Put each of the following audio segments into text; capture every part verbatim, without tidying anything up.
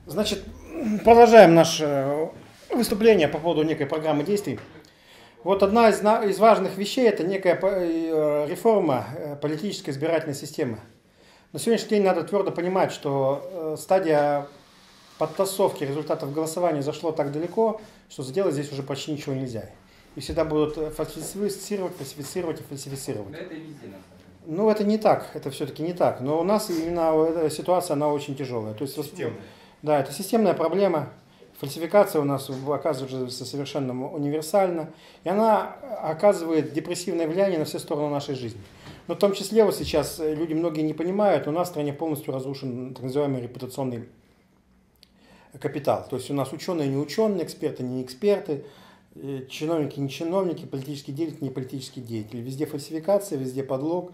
Значит, продолжаем наше выступление по поводу некой программы действий. Вот одна из, из важных вещей – это некая реформа политической избирательной системы. На сегодняшний день надо твердо понимать, что стадия подтасовки результатов голосования зашла так далеко, что сделать здесь уже почти ничего нельзя. И всегда будут фальсифицировать, фальсифицировать и фальсифицировать. Это везде, ну, это не так, это все-таки не так. Но у нас именно эта ситуация, она очень тяжелая. То есть, системная. Да, это системная проблема. Фальсификация у нас оказывается совершенно универсальна. И она оказывает депрессивное влияние на все стороны нашей жизни. Но в том числе вот сейчас люди многие не понимают, у нас в стране полностью разрушен так называемый репутационный капитал. То есть у нас ученые не ученые, эксперты не эксперты, чиновники не чиновники, политические деятели не политические деятели. Везде фальсификация, везде подлог.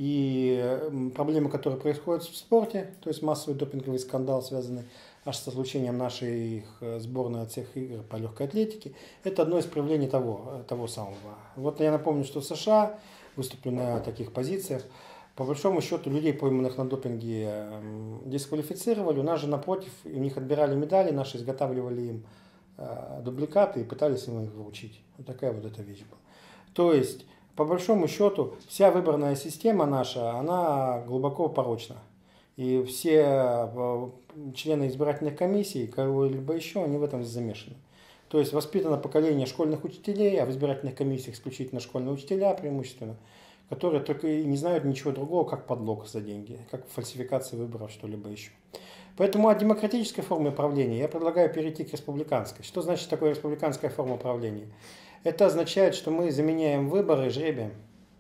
И проблемы, которые происходят в спорте, то есть массовый допинговый скандал, связанный аж с отлучением нашей сборной от всех игр по легкой атлетике, это одно из проявлений того, того самого. Вот я напомню, что в США выступили на таких позициях. По большому счету людей, пойманных на допинге, дисквалифицировали. У нас же напротив, у них отбирали медали, наши изготавливали им дубликаты и пытались им их вручить. Вот такая вот эта вещь была. То есть, по большому счету, вся выборная система наша, она глубоко порочна. И все члены избирательных комиссий, кого-либо еще, они в этом замешаны. То есть воспитано поколение школьных учителей, а в избирательных комиссиях исключительно школьные учителя преимущественно, которые только и не знают ничего другого, как подлог за деньги, как фальсификация выборов, что-либо еще. Поэтому от демократической формы правления я предлагаю перейти к республиканской. Что значит такое республиканская форма правления? Это означает, что мы заменяем выборы жребием.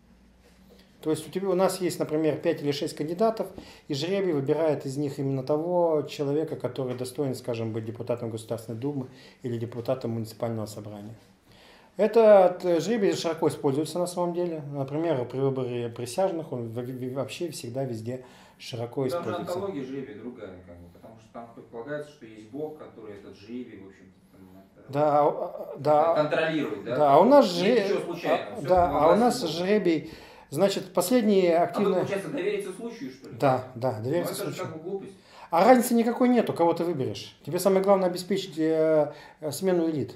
То есть у, тебя, у нас есть, например, пять или шесть кандидатов, и жребий выбирает из них именно того человека, который достоин, скажем, быть депутатом Государственной Думы или депутатом муниципального собрания. Этот жребий широко используется на самом деле. Например, при выборе присяжных он вообще всегда везде широко там используется. Там же антология жребия другая, как бы, потому что там предполагается, что есть Бог, который этот жребий, в общем, да, да, контролирует. Да, да, а у нас жребий, а, да, а у нас жребий, значит, последние активные... А вы, получается, довериться случаю, что ли? Да, да, довериться случаю. Это случаю. как бы глупость. А разницы никакой нету, кого ты выберешь. Тебе самое главное обеспечить э, смену элит.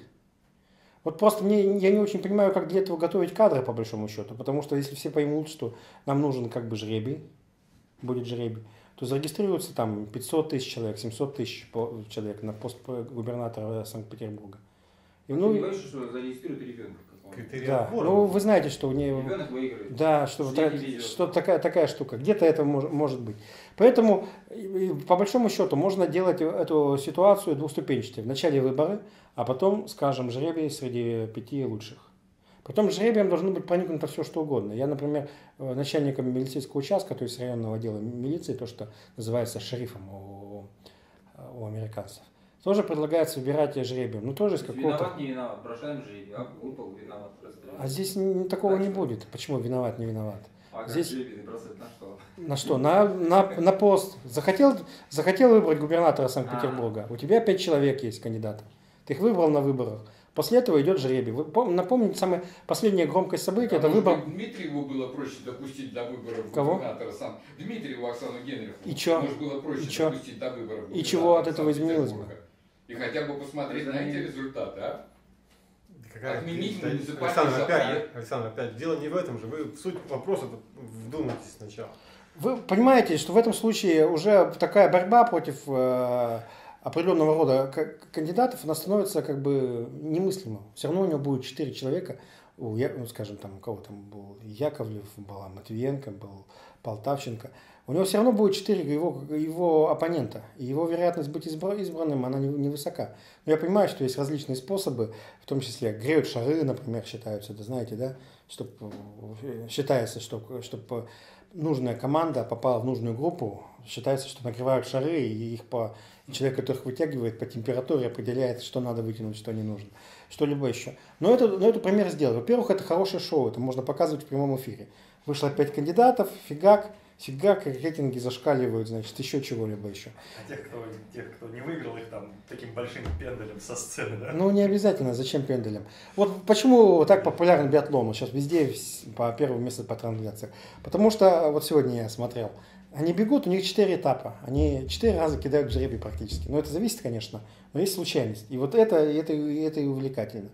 Вот просто мне, я не очень понимаю, как для этого готовить кадры, по большому счету. Потому что если все поймут, что нам нужен как бы жребий, будет жребий, то зарегистрируется там пятьсот тысяч человек, семьсот тысяч человек на пост губернатора Санкт-Петербурга. И, ну, ты не боишься, что зарегистрируют ребенка? Да, ну вы знаете, что у нее... Ребенок выигрывает. Да, что, вот, что такая, такая штука. Где-то это мож, может быть. Поэтому, по большому счету, можно делать эту ситуацию двухступенчатой. Вначале выборы, а потом, скажем, жребий среди пяти лучших. Потом жребием должно быть проникнуто все, что угодно. Я, например, начальником милицейского участка, то есть районного отдела милиции, то, что называется шерифом у, у американцев, тоже предлагается выбирать жребием. Ну, тоже из какого-то... Виноват, не виноват. Бросаем жребий. А выпал, виноват. А здесь не, такого так не что? будет. Почему виноват, не виноват? А здесь... жребий бросать на что? На что? На, на, на пост. Захотел, захотел выбрать губернатора Санкт-Петербурга. У тебя пять человек есть кандидатов. Ты их выбрал на выборах. После этого идет жребий. Вы напомните, самое последнее громкое событие, а это выбор... Дмитриеву было проще допустить до выборов Кого? губернатора сам. Дмитриеву Оксану Генриховну. И что? Может, было проще И допустить до выборов. И чего от этого изменилось бы? И хотя бы посмотреть на эти результаты, а? Какая... Отменить да, муниципальный Александр, опять, совет. Александр, опять, дело не в этом же. Вы в суть вопроса вдумайтесь сначала. Вы понимаете, что в этом случае уже такая борьба против э, определенного рода кандидатов, она становится как бы немыслимой. Все равно у него будет четыре человека, у, ну, скажем, там у кого там был Яковлев, была Матвиенко, был Полтавченко. У него все равно будет четыре его, его оппонента, и его вероятность быть избранным, она невысока. Но я понимаю, что есть различные способы, в том числе греют шары, например, считаются, это знаете, да, чтоб, считается, что чтобы нужная команда попала в нужную группу, считается, что нагревают шары, и их по человек, который их вытягивает по температуре, определяет, что надо вытянуть, что не нужно, что-либо еще. Но это, но это пример сделать. Во-первых, это хорошее шоу, это можно показывать в прямом эфире. Вышло пять кандидатов, фигак, фигак, рейтинги зашкаливают, значит, еще чего-либо еще. А тех кто, тех, кто не выиграл, их там таким большим пенделем со сцены, да? Ну, не обязательно, зачем пенделем. Вот почему так популярен биатлон, сейчас везде по первому месту по трансляциях. Потому что, вот сегодня я смотрел, Они бегут, у них четыре этапа. Они четыре раза кидают жребий практически. Но это зависит, конечно, но есть случайность. И вот это, это, это и увлекательно.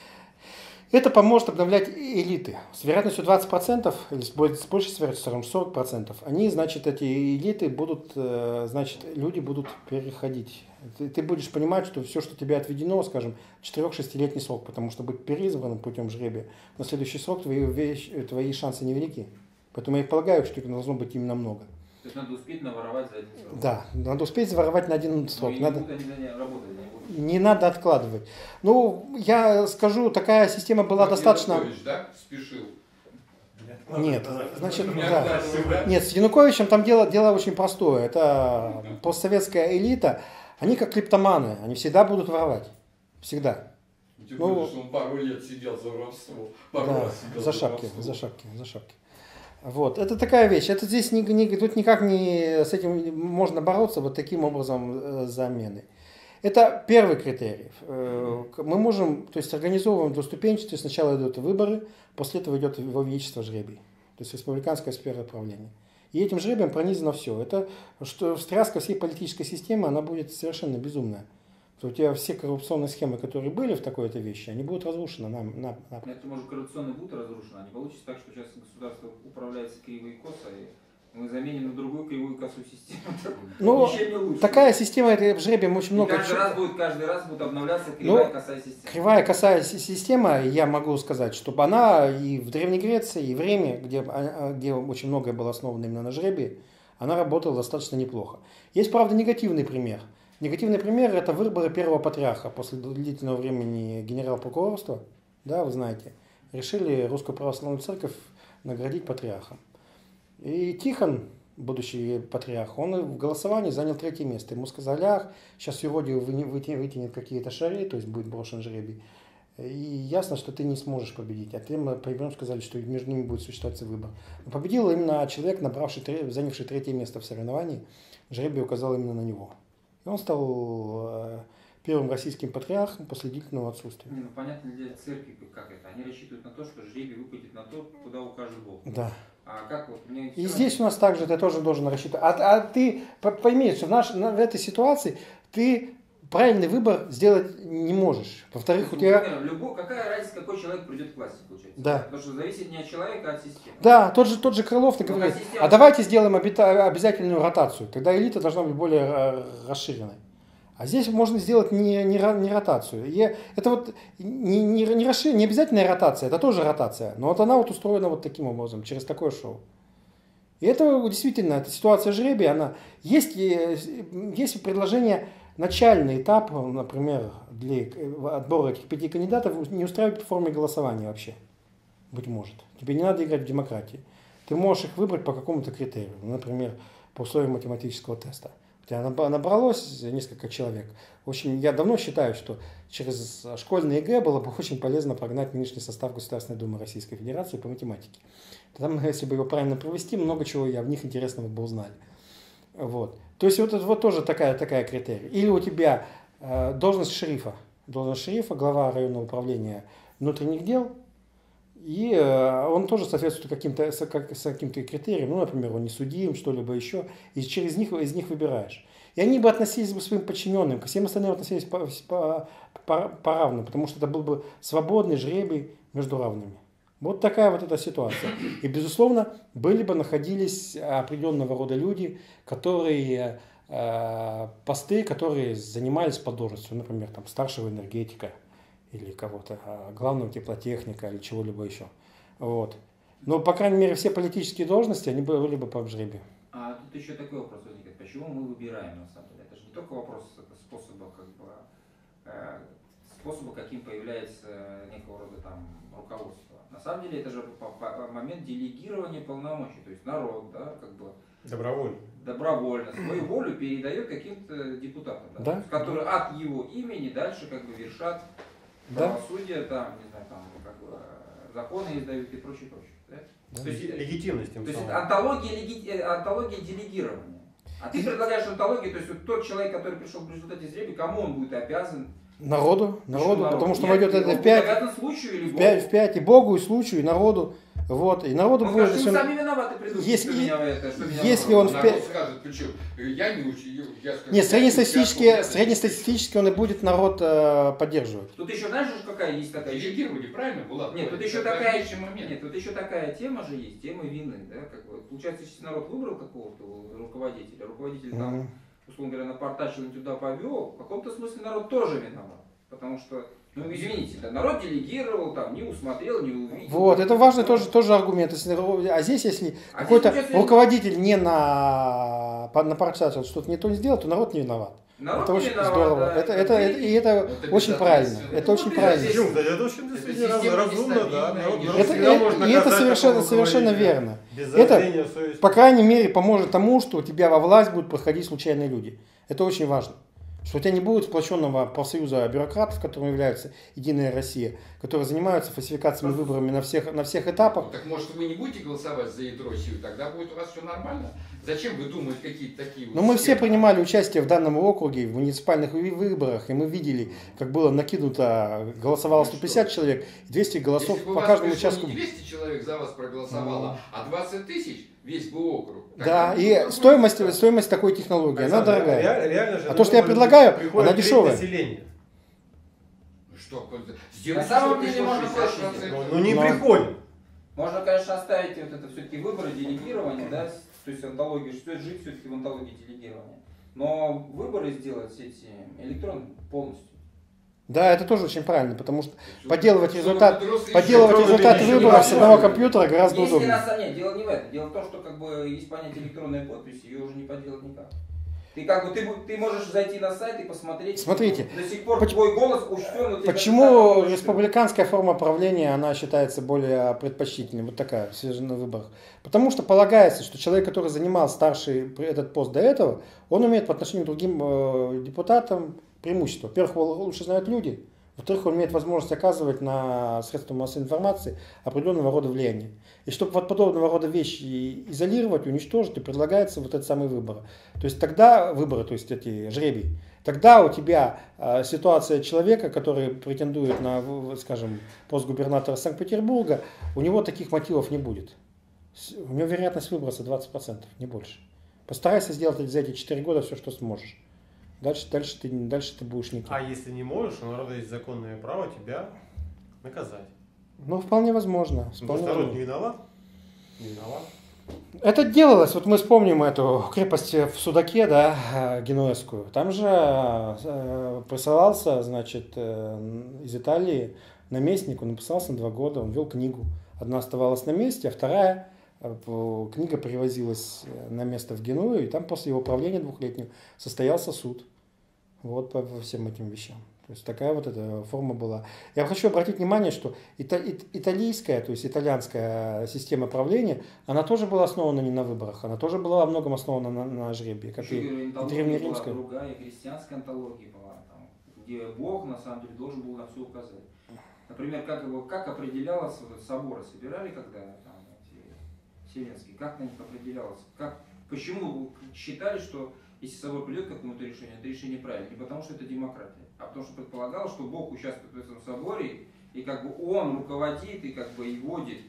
Это поможет обновлять элиты. С вероятностью двадцать процентов, или с большей вероятностью сорок процентов, они, значит, эти элиты будут, значит, люди будут переходить. Ты, ты будешь понимать, что все, что тебе отведено, скажем, четыре-шестилетний срок, потому что быть переизбранным путем жребия, на следующий срок твои, твои шансы невелики. Поэтому я полагаю, что их должно быть именно много. То есть надо успеть наворовать за один срок. Да, надо успеть заворовать на один срок. Ну, надо... не, будут, они работать, не, будут. не надо откладывать. Ну, я скажу, такая система была Как достаточно... Янукович, да, спешил? Нет, значит, Не да. откладывай. Нет, с Януковичем там дело, дело очень простое. Это постсоветская элита, они как клептоманы, они всегда будут воровать. Всегда. Тем Ну, более, что он пару лет сидел за воровство. Пару Да, раз сидел за шапки, воровство. за шапки, за шапки. Вот, это такая вещь. Это здесь не, не, тут никак не с этим можно бороться вот таким образом э, замены. Это первый критерий. Э, мы можем, то есть организовываем двуступенчатые, сначала идут выборы, после этого идет его величество жребий, то есть республиканская сфера правления. И этим жребием пронизано все. Это что встряска всей политической системы, она будет совершенно безумная. У тебя все коррупционные схемы, которые были в такой-то вещи, они будут разрушены. На, на, на... Это, может, коррупционные будут разрушены, а не получится так, что сейчас государство управляется криво и косо, и мы заменим на другую кривую косую систему. Ну, Ничем не лучше. такая система, это в жребием очень И много... каждый раз будет, каждый раз будет обновляться кривая Ну, косая система. Кривая косая си- система, я могу сказать, чтобы она и в Древней Греции, и в Риме, где, а, где очень многое было основано именно на жребии, она работала достаточно неплохо. Есть, правда, негативный пример. Негативный пример – это выборы первого патриарха после длительного времени генерал-прокурорства, да, вы знаете, решили Русскую Православную Церковь наградить патриархом. И Тихон, будущий патриарх, он в голосовании занял третье место. Ему сказали, ах, сейчас Юродию вытянет какие-то шары, то есть будет брошен жребий. И ясно, что ты не сможешь победить. А ты прямым сказали, что между ними будет существовать выбор. Но победил именно человек, набравший, занявший третье место в соревновании. Жребий указал именно на него. И он стал первым российским патриархом после длительного отсутствия. Не, ну понятно для церкви, как это. Они рассчитывают на то, что жребий выпадет на то, куда укажет Бог. Да. А как вот мне И здесь у нас также ты тоже должен рассчитывать. А, а ты пойми, что в, наш, в этой ситуации ты правильный выбор сделать не можешь. Во-вторых, у тебя... Любой, какая разница, какой человек придет к власти, получается? Да. Потому что зависит не от человека, а от системы. Да, тот же, тот же Крылов Ну, говорит, система- а давайте сделаем обита- обязательную ротацию. Тогда элита должна быть более э, расширенной. А здесь можно сделать не, не, ро- не ротацию. И это вот не, не, не, расшир- не обязательная ротация, это тоже ротация. Но вот она вот устроена вот таким образом, через такое шоу. И это действительно, эта ситуация жребия, она... Есть, есть предложение, начальный этап, например, для отбора этих пяти кандидатов не устраивать в форме голосования вообще. Быть может. Тебе не надо играть в демократии. Ты можешь их выбрать по какому-то критерию. Например, по условиям математического теста. У тебя набралось несколько человек. В общем, я давно считаю, что через школьный ЕГЭ было бы очень полезно прогнать нынешний состав Государственной Думы Российской Федерации по математике. Там, если бы его правильно провести, много чего я в них интересного бы узнали. Вот. То есть вот это вот тоже такая, такая критерия. Или у тебя э, должность шерифа. Должность шерифа, глава районного управления внутренних дел. И э, он тоже соответствует каким-то, с, как, с каким-то критериям. Ну, например, он не судим, что-либо еще. И через них, из них выбираешь. И они бы относились бы к своим подчиненным. Ко всем остальным относились по, по, по, по-равному. Потому что это был бы свободный жребий между равными. Вот такая вот эта ситуация. И, безусловно, были бы находились определенного рода люди, которые э, посты, которые занимались по должностью, например, там, старшего энергетика или кого-то, э, главного теплотехника или чего-либо еще. Вот. Но, по крайней мере, все политические должности, они были бы по жребию. А тут еще такой вопрос возникает. Почему мы выбираем, на самом деле? Это же не только вопрос способа, как бы, э, способа, каким появляется некого рода там руководство. На самом деле это же момент делегирования полномочий, то есть народ, да, как бы Добровольно. добровольно свою волю передает каким-то депутатам, да, Да. то есть, которые от его имени дальше как бы вершат Да. правосудие, там, не знаю, там, как бы, законы издают и прочее, прочее. Да? Да. То есть, Легитимность тем то есть самым. антология, леги- антология делегирования. А ты предлагаешь антологию, то есть вот тот человек, который пришел в результате жребия, кому он будет обязан? Народу, народу, Почему потому что Нет, войдет он это в будет пять. обязан случаю или В пять, Богу? в пять и Богу, и случаю, и народу. Вот, и народу Ну, будет... скажи, если вы он- сами виноваты придумали, если- что меня это, что меня если вопрос. он в Народ пе- скажет, причем, я не учил, я скажу, Нет, я среднестатистически, я- среднестатистически он и будет народ э, поддерживать. Тут еще, знаешь, же, какая есть такая... Делегировали, правильно, Булат? Нет, тут Это еще такая, важнейший момент. нет, тут еще такая тема же есть, тема вины, да, как бы, получается, если народ выбрал какого-то руководителя, руководитель там, Мгм. условно говоря, напортачил и туда повел, в каком-то смысле народ тоже виноват, потому что, ну, извините, да, народ делегировал, там, не усмотрел, не увидел. Вот, это важный тоже, тоже аргумент. Если, а здесь, если А какой-то здесь, если- руководитель не на, по- напортачил, что-то не то не сделал, то народ не виноват. Народ это не очень виноват, здорово. да, это, это это, это, и это, это очень безответственно. правильно. Это Это очень вот правильно. безответственно. Почему? Да, это очень действительно система разумно, да. нестабильная, Народ- и народ Это, всегда это- может и это наказать совершенно, такого совершенно руководителя. верно. Без Это, зазрения совести. по крайней мере, поможет тому, что у тебя во власть будут проходить случайные люди. Это очень важно. Что у тебя не будет сплоченного профсоюза бюрократов, которым является Единая Россия, которые занимаются фальсификациями выборами на всех, на всех этапах. Ну, так может вы не будете голосовать за ядро сил, тогда будет у вас все нормально? Зачем вы думаете какие-то такие вот Но мы все схемы? принимали участие в данном округе, в муниципальных вы- выборах, и мы видели, как было накинуто, голосовало сто пятьдесят человек, и двести голосов Если бы у по вас каждому пришло участку. не двести человек за вас проголосовало, а двадцать тысяч, весь бы округ. Да, тогда бы и было стоимость, бы- стоимость такой технологии, она Александр, дорогая. реаль- реально же А на то, что я выборы предлагаю, приходит она треть дешевая. населения. Ну что, сделайте, На самом чтобы деле пришло можно шестьдесят проще процентов. сделать. Ну, ну не Но- приходит. Можно, конечно, оставить вот это все-таки выборы, делегирование, да, с- то есть антология, что жить все-таки в антологии делегирования. Но выборы сделать эти электронные полностью. Да, это тоже очень правильно, потому что Всё- подделывать всё результат, взрослые подделывать Электронные результаты еще выборов с невозможно. одного компьютера гораздо Если удобнее. на самом деле, дело не в этом. Дело в том, что как бы есть понятие электронной подписи, ее уже не подделать никак. Ты как бы ты, бу- ты можешь зайти на сайт и посмотреть. Смотрите, до сих пор поч- твой голос учтен. у тебя Почему так, как республиканская форма правления, она считается более предпочтительной, вот такая, свежая на выборах? Потому что полагается, что человек, который занимал старший этот пост до этого, он имеет по отношению к другим э, депутатам преимущество. Во-первых, его лучше знают люди. Во-вторых, он имеет возможность оказывать на средства массовой информации определенного рода влияние. И чтобы вот подобного рода вещи изолировать, уничтожить, и предлагается вот этот самый выбор. То есть тогда выборы, то есть эти жребий, тогда у тебя э, ситуация человека, который претендует на, в- скажем, пост губернатора Санкт-Петербурга, у него таких мотивов не будет. С- У него вероятность выброса двадцать процентов, не больше. Постарайся сделать за эти четыре года все, что сможешь. Дальше, дальше, ты, дальше ты будешь никем. А если не можешь, у народа есть законное право тебя наказать. Ну, вполне возможно. Ну, Вполне народ возможно. не виноват? Не виноват. Это делалось, вот мы вспомним эту крепость в Судаке, да, э, генуэзскую. Там же э, присылался, значит, э, из Италии наместник, он написался на два года, он вел книгу. Одна оставалась на месте, а вторая э, по- книга привозилась на место в Геную, и там после его правления двухлетнего состоялся суд. Вот по, по всем этим вещам. То есть такая вот эта форма была. Я хочу обратить внимание, что ита- ит- итальянская, то есть итальянская система правления, она тоже была основана не на выборах, она тоже была во многом основана на, на жребии, как Еще, и, говорю, и антология была древнеримская. другая, и христианская антология была, там, где Бог на самом деле должен был на все указать. Например, как, его, как определялось вот, соборы, собирали когда там, эти вселенские, как на них определялось, как, почему считали, что если собор придет к какому-то решению, это решение правильное, не потому что это демократия, а потому что предполагалось, что Бог участвует в этом соборе, и как бы Он руководит, и как бы и водит.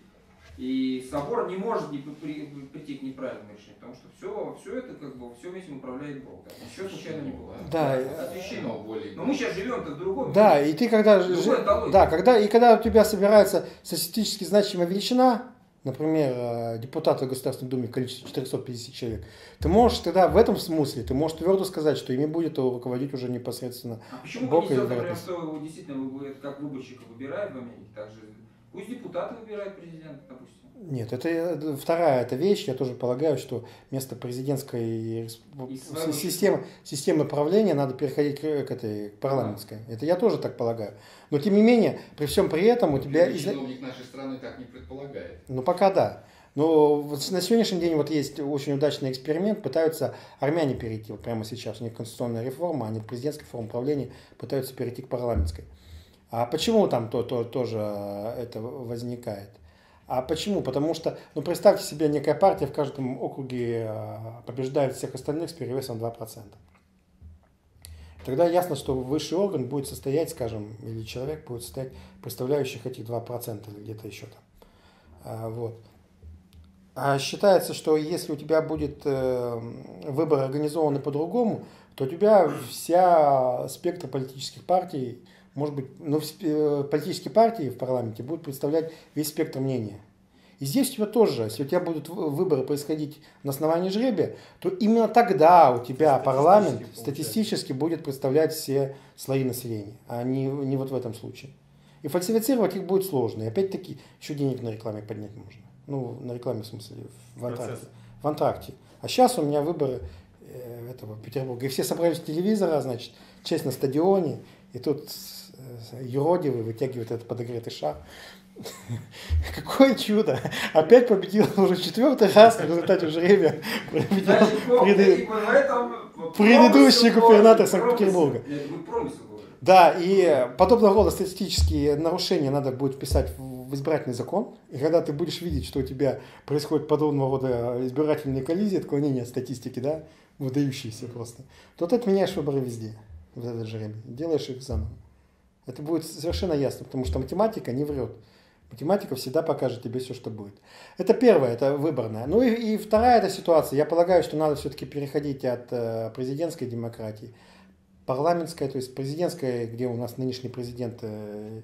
И собор не может не при- при- прийти к неправильному решению, потому что все, все это как бы все этим управляет Бог. Да. Ничего случайно не было. Да, Освящено. Но более- Но мы сейчас живем-то в другом Да, мире. и ты когда, Другой жи- антологии. да, когда, и когда у тебя собирается статистически значимая величина, например, э, депутаты в Государственной Думе в количестве четыреста пятьдесят человек, ты можешь тогда в этом смысле, ты можешь твердо сказать, что ими будет руководить уже непосредственно А почему Бог бы не или сделать, например, вероятность? что его действительно вы- вы как выборщика выбирают в Америке, так же пусть депутаты выбирают президента, допустим. Нет, это э, вторая эта вещь. Я тоже полагаю, что вместо президентской респ- И с- своего системы, системы правления надо переходить к, к этой к парламентской. Это я тоже так полагаю. Но тем не менее, при всем при этом у тебя... изна- Чиновник нашей страны так не предполагает. Ну пока да. Но вот на сегодняшний день вот есть очень удачный эксперимент. Пытаются армяне перейти вот прямо сейчас. У них конституционная реформа, они от президентской формы правления пытаются перейти к парламентской. А почему там то, то, тоже это возникает? А почему? Потому что, ну представьте себе, некая партия в каждом округе э, побеждает всех остальных с перевесом два процента. Тогда ясно, что высший орган будет состоять, скажем, или человек будет состоять представляющих этих два процента или где-то еще там. А, вот. А считается, что если у тебя будет э, выбор организованы по-другому, то у тебя вся спектр политических партий, может быть, ну, э, политические партии в парламенте будут представлять весь спектр мнения. И здесь у тебя тоже, если у тебя будут выборы происходить на основании жребия, то именно тогда у тебя парламент статистически будет представлять все слои населения, а не, не вот в этом случае. И фальсифицировать их будет сложно. И опять-таки еще денег на рекламе поднять можно. Ну, на рекламе в смысле, в антракте. В антракте. А сейчас у меня выборы э, этого Петербурга. И все собрались у телевизора, значит, честь на стадионе. И тут э, юродивый вытягивает этот подогретый шар. Какое чудо! Опять победил уже четвертый раз в результате жребия. Предыдущий губернатор Санкт-Петербурга. Да, и подобного рода статистические нарушения надо будет вписать в избирательный закон. И когда ты будешь видеть, что у тебя происходит подобного рода избирательные коллизии, отклонения от статистики, да, выдающиеся просто, то ты отменяешь выборы везде, в этот жребий, делаешь их заново. Это будет совершенно ясно, потому что математика не врет. Математика всегда покажет тебе все, что будет. Это первое, это выборная. Ну и, и вторая эта ситуация. Я полагаю, что надо все-таки переходить от э, президентской демократии, парламентской, то есть президентской, где у нас нынешний президент э,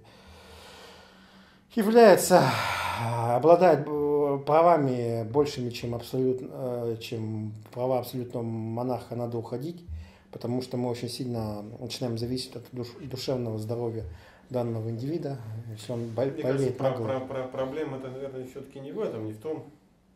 является, обладает правами большими, чем, абсолют, э, чем права абсолютного монарха, надо уходить, потому что мы очень сильно начинаем зависеть от душ, душевного здоровья данного индивида, если он болеет. Мне кажется, про, про, про, проблема-то, наверное, все-таки не в этом, не в том,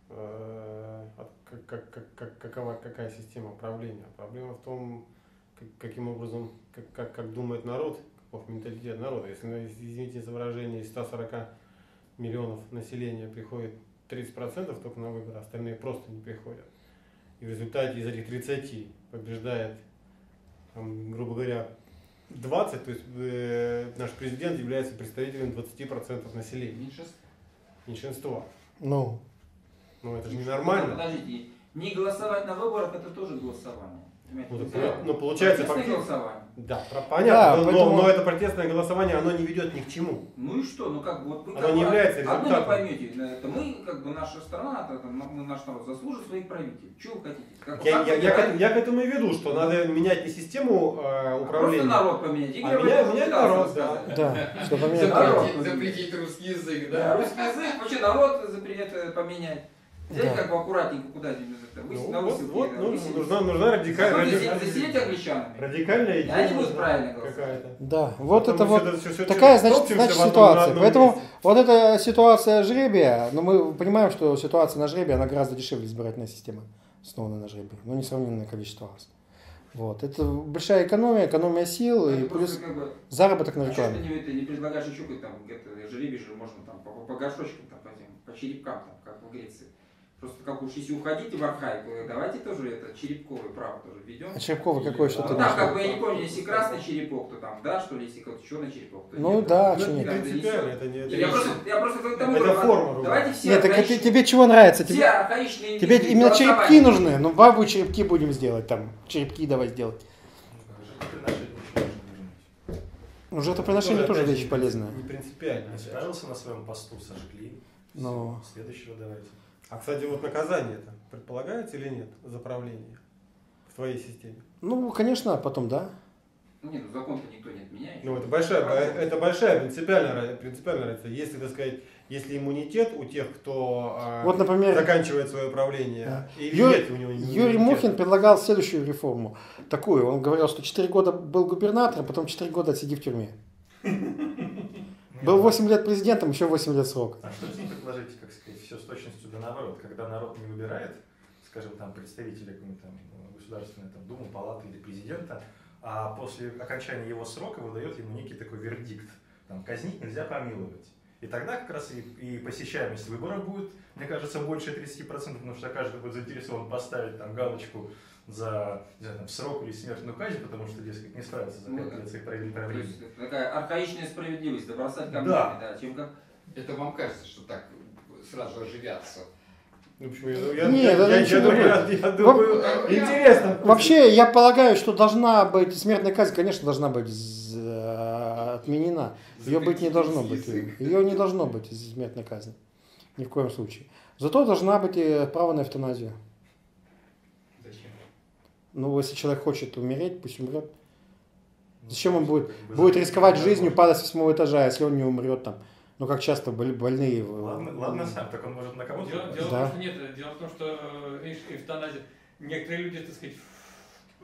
э, как, как, как, как, какова, какая система правления. Проблема в том, как, каким образом, как, как, как думает народ, каков менталитет народа. Если, извините за выражение, из ста сорока миллионов населения приходит тридцать процентов только на выборы, остальные просто не приходят. И в результате из этих тридцати побеждает, там, грубо говоря, двадцать, то есть э, наш президент является представителем двадцати процентов населения. Меньшинство. Меньшинства. Ну. Ну это же ненормально. Подождите, не голосовать на выборах это тоже голосование. Ну, так, ну получается протестное голосование. Да, про, понятно, Да, но, поэтому... но это протестное голосование, оно не ведет ни к чему. Ну и что, ну как бы вот вы Оно как не бы является одно результатом. не поймете, это мы, как бы наша страна, это, мы, наш народ заслужит своих правителей. Чего вы хотите? Как, Я, как я, вы я, к, правитель? я к этому и веду, что надо менять не систему э, управления. Просто народ поменять. А Игорь меня- Валерьевич менять пытался народ, рассказать. Да, что поменять народ. Запретить, запретить русский язык, Да, да? русский язык, вообще народ запрет поменять. Взять Да. как бы аккуратненько куда-нибудь это, Ну, высить на вот, высылке. вот, да, ну, высить. нужна, нужна радикальная, Заселить, заселить англичанами. радикальная И идея. они будут нужна правильно голосовать. какая-то. Да, вот Потом это мы вот всё это- всё- всё- такая, всё значит, толпимся значит в одном- ситуация. на одном Поэтому месте. вот эта ситуация жребия, но мы понимаем, что ситуация на жребии, она гораздо дешевле избирательная система, основанная на жребии, но несравненное количество раз. Вот. Это большая экономия, экономия сил и Это плюс просто как бы, заработок на а что рекламе. ты не, ты не предлагаешь еще какой-то там, где-то жребий же можно там по, по горшочкам, там, по, этим, по черепкам, там, как в Греции. Просто как уж если уходите в архаику, давайте тоже это черепковое право тоже введем. А черепковый какой, что ты Ну имеешь так, в виду? как бы я не помню, если красный черепок, то там, да, что ли, если какой-то черный черепок, то Ну нет. да, Ну, чё нет. это Принципиально, несёт. это не- это Я не- просто, я просто к тому Это говорю, форма, давайте все Нет, так это архаичные- тебе чего нравится? все Тебе, архаичные тебе виды именно голосования. черепки нужны? Ну, бабу черепки будем сделать там. Черепки давай сделать. Ну, жертвоприношение тоже опять же, вещь полезная. Не принципиально. Не справился на своем посту, сожгли. Ну. Следующего давайте. А, кстати, вот наказание это предполагается или нет за правление в твоей системе? Ну, конечно, а потом, да. Ну, нет, ну закон-то никто не отменяет. Ну, это большая, это большая принципиальная, принципиальная разница. Если, так сказать, если иммунитет у тех, кто а, Вот, например, заканчивает свое правление, Да. или Ю- нет у него иммунитета. Юрий Мухин предлагал следующую реформу. Такую. Он говорил, что четыре года был губернатором, потом четыре года отсиди в тюрьме. Был восемь лет президентом, еще восемь лет срока. А что если предложить, как сказать, все с точностью да наоборот, когда народ не выбирает, скажем, там, представителя какой-нибудь там государственной там, думы, палаты или президента, а после окончания его срока выдает ему некий такой вердикт, там, казнить нельзя, помиловать. И тогда как раз и, и посещаемость выборов будет, мне кажется, больше тридцати процентов, потому что каждый будет заинтересован поставить там галочку за, не знаю, там, срок или смертную казнь, потому что, дескать, не справится за пять лет своих То правлений. есть это такая архаичная справедливость, да бросать камнями, Да. да. Чем как... Это вам кажется, что так сразу оживятся? Ну, почему? Я, я, Нет, я, это я, ничего я думаю, не я, я думаю, Во- интересно. Вообще, я полагаю, что должна быть смертная казнь, конечно, должна быть з- отменена. Ее быть не должно быть. Ее не должно быть смертной казни. Ни в коем случае. Зато должна быть и право на эвтаназию. Зачем? Ну, если человек хочет умереть, пусть умрет. Зачем он будет, будет рисковать жизнью, падать с восьмого этажа, если он не умрет там? Ну, как часто больные... Ладно, ладно сам, так он может на кого-то... Дело, дело Да. в том, что нет, дело в том, что видишь, эвтаназия, некоторые люди, так сказать, в,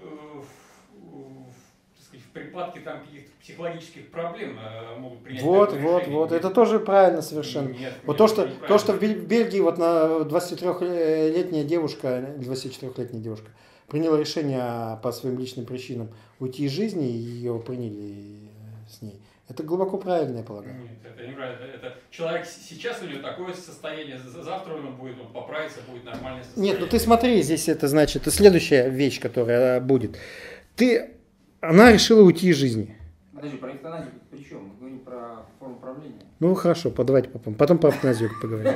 в, так сказать, в припадке там каких-то психологических проблем э, могут принять Вот, такое вот, решение. вот. Это тоже правильно совершенно. Нет, Вот нет, то, это что, неправильно. то, что в Бель- Бельгии вот на двадцатитрёхлетняя девушка, двадцатичетырёхлетняя девушка приняла решение по своим личным причинам уйти из жизни, и ее приняли с ней. Это глубоко правильно, я полагаю. Нет, это неправильно. Это человек с- сейчас у него такое состояние, за- завтра у него будет, он поправится, будет нормальное состояние. Нет, ну ты смотри, здесь это значит, это следующая вещь, которая будет. Ты, она решила уйти из жизни. Подожди, про эвтаназию при чем? Мы говорим про форму правления. Ну хорошо, давайте потом, потом про эвтаназию поговорим.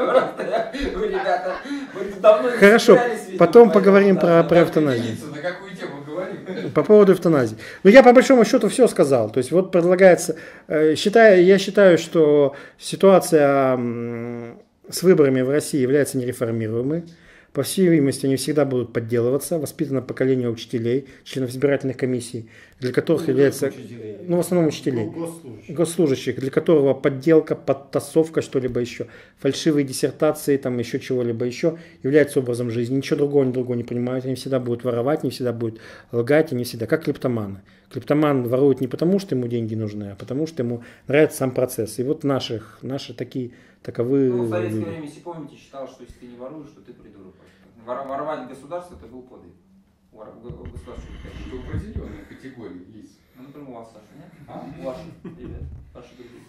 Вы, ребята, вы давно не Хорошо, собирались, видимо, потом по поговорим про, эвтаназии. про эвтаназию. Определиться, на какую тему говорим? По поводу эвтаназии. Ну, я по большому счету все сказал. То есть, вот предлагается, э, считаю, я считаю, что ситуация м, с выборами в России является нереформируемой. По всей видимости, они всегда будут подделываться. Воспитано поколение учителей, членов избирательных комиссий, для которых является, ну, в основном учителей, Госслужащих. госслужащих, для которого подделка, подтасовка, что-либо еще, фальшивые диссертации, там еще чего-либо еще, является образом жизни. Ничего другого они другого не понимают. Они всегда будут воровать, не всегда будут лгать, они всегда, как клептоманы. Клептоман ворует не потому, что ему деньги нужны, а потому, что ему нравится сам процесс. И вот наших, наши такие, таковы Ну, в советское люди. время, если помните, считалось, что если ты не воруешь, то ты придурок. Вор- Воровать государство это был подвиг. Вор- г- Государство. Что определенные категории есть. Ну, например, у вас, Саша, нет? А? У ваших, ребят, ваши другие.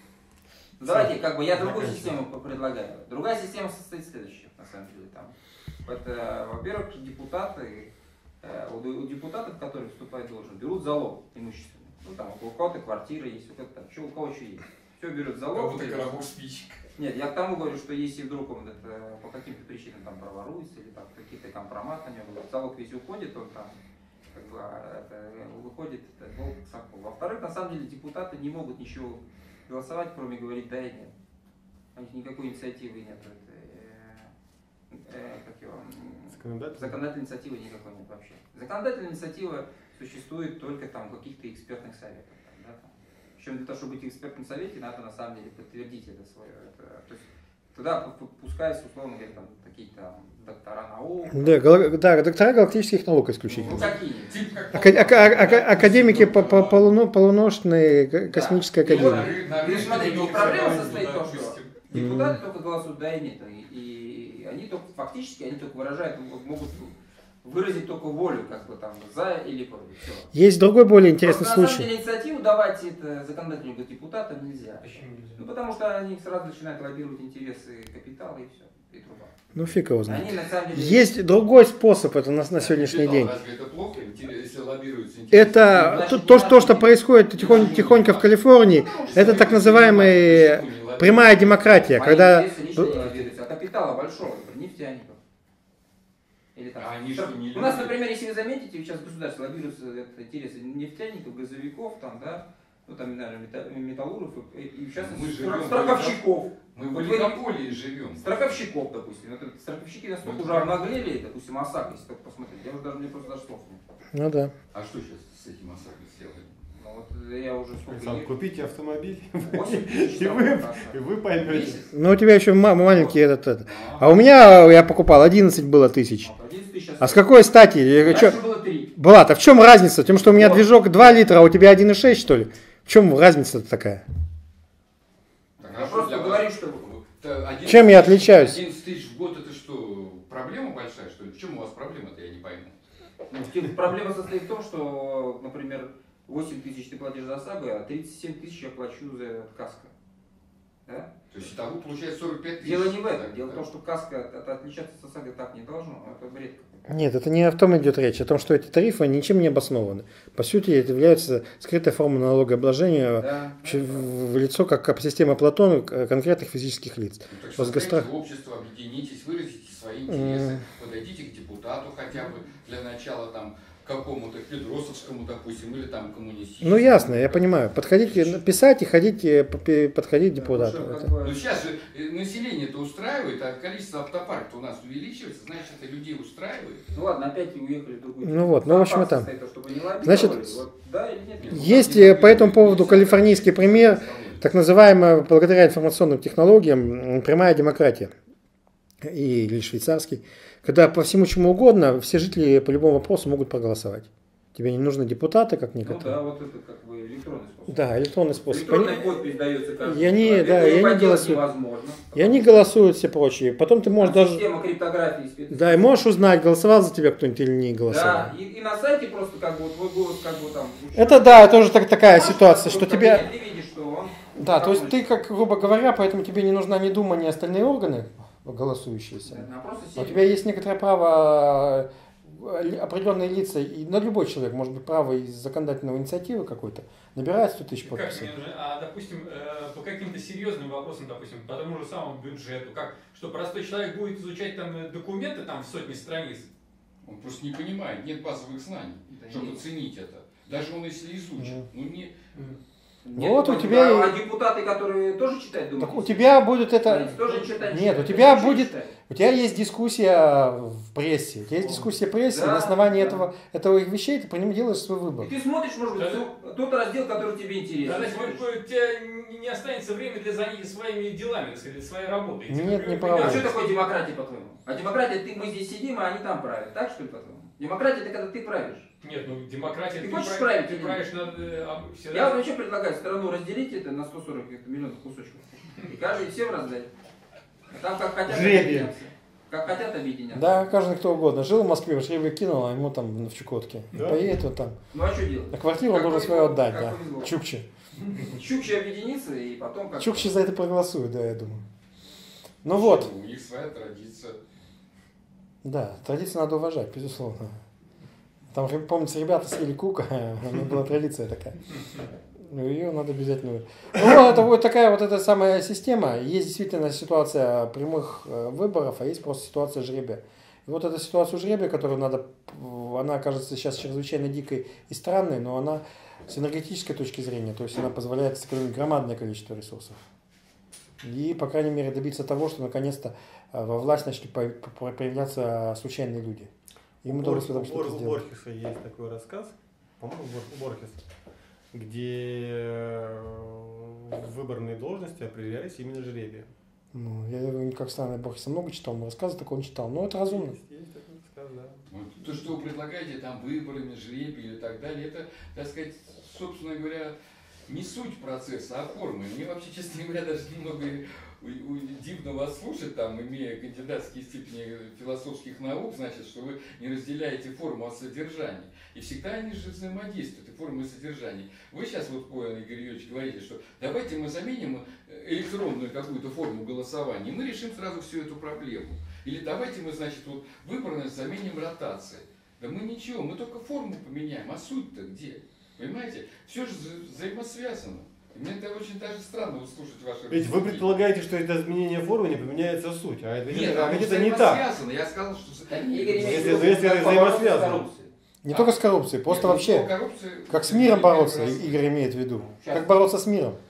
Ну, давайте, как бы, я другую систему по- предлагаю. Другая система состоит из следующего, на самом деле. Там. Это, во-первых, депутаты, э, у, у депутатов, которые вступают в должность, берут залог имущественный. Ну, там, у кого-то квартира есть, у кого-то там, что, у кого что есть. Все берут залог. Кого-то коробок спичек. Нет, я к тому говорю, что если вдруг он это, по каким-то причинам там проворуется или там какие-то компромат на него, залог весь уходит, он там как бы а, это, выходит, это долг сам. Во-вторых, на самом деле депутаты не могут ничего голосовать, кроме говорить да и нет. У них никакой инициативы нет. Это, э, э, как его, м, Законодательной? законодательной инициативы никакой нет вообще. Законодательная инициатива существует только там в каких-то экспертных советах. Там, да, там. Причем для того, чтобы быть в экспертном совете, надо на самом деле подтвердить это свое. Это, то есть туда пускаются, условно говоря, там, какие-то доктора наук. Да, гала- да, доктора галактических наук исключительно. Ну, какие? Тип как Ака- ака- ака- Академики по, по, полуно- полуношной ко- космической Да. И вот, академии. На- на- видишь, смотрите, на- проблема на- состоит в том, что допустим. депутаты только голосуют да и нет. И, и они только фактически они только выражают, могут выразить только волю, как бы там за или против. Все. Есть другой более интересный Просто, на самом случай. деле, инициативу давать это законодательным депутатам нельзя. Почему нельзя? Ну потому что они сразу начинают лоббировать интересы капитала и все. И труба. Ну фиг его знает. Они на самом деле. Есть другой способ это на, на сегодняшний Капитал, день. Разве это плохо, если лоббируются интересы? Это Значит, то, не то, что, важно. что происходит тихонько, тихонько в Калифорнии, это так называемая прямая демократия, Мои когда... интересы лично не лоббируются, а капитала большого, нефтяников. Или там, А они что, не у нас, любят? например, если вы заметите, сейчас государство лоббируется это, интересы нефтяников, газовиков, там, да, ну там, наверное, мета- металлургов и, и в частности Мы стро- живем в страховщиков. Мы в Вот вы- олигополии живем. Страховщиков, допустим. Вот это страховщики настолько Ну, уже это- обнаглели, допустим, ОСАГО, если только посмотреть. Я уже даже, мне просто даже слов нет. Ну да. А что сейчас с этим ОСАГО сделали? Ну вот я уже сколько Александр, лет. купите автомобиль, восемь тысяч и вы, штрафов, и вы поймете. месяц. Ну у тебя еще ма- маленький этот, этот. А у меня я покупал одиннадцать было тысяч. Вот, одиннадцать тысяч А с какой стати? Я говорю, Раньше чё- было три. Влад, а в чем разница? Тем, что у меня Вот. движок два литра, а у тебя один и шесть, что ли? В чем разница такая? Так, Я а просто для вас- говорю, что- Это одиннадцать Чем я тысяч- отличаюсь? одиннадцать тысяч в год это что, проблема большая, что ли? В чем у вас проблема-то, я не пойму. Ну, типа, проблема состоит в том, что, например, восемь тысяч ты платишь за ОСАГО, а тридцать семь тысяч я плачу за каско. Да? То есть итого получается сорок пять тысяч. Дело не в этом. Так, Дело в да. том, что каска от- от- отличаться от ОСАГО так не должно. Это бред какой-то. Нет, это не о том идет речь, о том, что эти тарифы ничем не обоснованы. По сути, это является скрытой формой налогообложения Да. в, в лицо как, как система Платона к- конкретных физических лиц. Ну, так Возгострах- создайте общество, объединитесь, выразите свои интересы, подойдите к депутату хотя бы для начала там какому-то Петросовскому, допустим, или там коммунистическому. Ну ясно, я понимаю. Подходите, писать и ходите, подходить к депутату. Потому что, Это- как бы, Ну сейчас же э, население-то устраивает, а количество автопарков у нас увеличивается, значит, это людей устраивает. Ну ладно, опять уехали в другую. Ну вот, ну, в общем, это- Опасность, чтобы не лоббировали. Значит, Вот, да или нет? Есть э, по этому поводу калифорнийский пример, так называемая, благодаря информационным технологиям, м, прямая демократия, и, или швейцарский, когда по всему чему угодно все жители по любому вопросу могут проголосовать. Тебе не нужны депутаты, как Ну некоторые. да, вот это как бы электронный способ. Да, электронный способ. Электронная Они- подпись дается каждому. И они, человеку. да, Это и они поделать голосуют. невозможно. И они голосуют все прочие. Потом ты можешь Там даже... Система криптографии. спец- Да, и можешь узнать, голосовал за тебя кто-нибудь или не голосовал. Да, и, и на сайте просто как бы вот твой голос как бы там... Это да, это уже так, такая ситуация, что Просто тебе... Ты видишь, что он... Да, то есть ты, как грубо говоря, поэтому тебе не нужна ни Дума, ни остальные органы голосующиеся. Да, просто У сеть. тебя есть некоторое право, э, определенные лица, и на любой человек, может быть, право из законодательной инициативы какой-то, набирает сто тысяч Как подписей. мне нужно? А, допустим, э, по каким-то серьезным вопросам, допустим, по тому же самому бюджету, как, что простой человек будет изучать там э, документы там в сотни страниц. Он просто не понимает, нет базовых знаний, Да чтобы нет. оценить это. Даже он если изучит, ну не... Нет, Вот у ну, тебя а, и- а депутаты, которые тоже читают, думают, Так у тебя будет это... они тоже читают. Нет, у читают, тебя тоже будет... читают. У тебя есть дискуссия в прессе. У тебя есть дискуссия в прессе, и Да, на основании да. этого, этого их вещей ты по ним делаешь свой выбор. И ты смотришь, может быть, Да. всё- тот раздел, который тебе интересен. Тогда Смотришь. тебе- у тебя не- не останется времени для занятия своими делами, так сказать, для своей работы. Нет, Тебе, не например, правда. А что такое демократия, по-твоему? А демократия, ты, мы здесь сидим, а они там правят. Так, что ли, по-твоему? Демократия, это когда ты правишь. Нет, ну демократия, Ты ты, хочешь прав- править ты или правишь над, э, а, всегда- Я вот вообще предлагаю страну разделить это на сто сорок миллионов кусочков. И каждый всем раздать. А там как хотят Жребием. объединяться. Как хотят объединяться. Да, каждый кто угодно. Жил в Москве, жребий кинул, а ему там в Чукотке. Да? Поедет вот там. Ну а что делать? А квартиру Как нужно повезло, свою отдать, как да. повезло. Чукче. Чукчи объединится и потом как Чукчи за это проголосуют, да, я думаю. Ну вот, У них своя традиция. да, традицию надо уважать, безусловно. Там, помните, ребята съели кука, у них была традиция такая. Ну, ее надо обязательно... Ну, это вот такая вот эта самая система. Есть действительно ситуация прямых э, выборов, а есть просто ситуация жребия. И вот эта ситуация жребия, которую надо... Она кажется сейчас чрезвычайно дикой и странной, но она с энергетической точки зрения, то есть она позволяет сэкономить громадное количество ресурсов. И, по крайней мере, добиться того, что наконец-то э, во власть начали по- по- появляться случайные люди. Им У удалось Бор- в этом у что-то Бор- у сделать. Борхеса есть такой рассказ, по-моему, Бор- у Борхеса, где э, выборные должности определялись именно жребием. Ну, я как странный Борхеса много читал, но рассказы такого не читал. Но это разумно. Есть, есть такой рассказ, да. Вот то, что вы предлагаете, там выборами, жребий и так далее, это, так сказать, собственно говоря, не суть процесса, а формы. Мне вообще, честно говоря, даже немного у- у- дивно вас слушать, там, имея кандидатские степени философских наук, значит, что вы не разделяете форму от содержания. И всегда они же взаимодействуют, и форма и содержание. Вы сейчас, вот, Игорь Юрьевич, говорите, что давайте мы заменим электронную какую-то форму голосования, и мы решим сразу всю эту проблему. Или давайте мы, значит, вот выборность заменим ротацией. Да мы ничего, мы только форму поменяем, а суть-то где? Понимаете? Все же вза- взаимосвязано. И мне это очень даже странно вот слушать ваши Ведь вы предполагаете, что это изменение формы не поменяется суть, а это, Нет, а оно ведь это не так. взаимосвязано. Я сказал, что... Так, Игорь имеет в Если- виду, если как это побороться с взаимосвязано. коррупцией. Не А. только с коррупцией, просто Нет, ну, вообще, коррупция- как с миром бороться, Раз. Игорь имеет в виду. Сейчас. Как бороться с миром.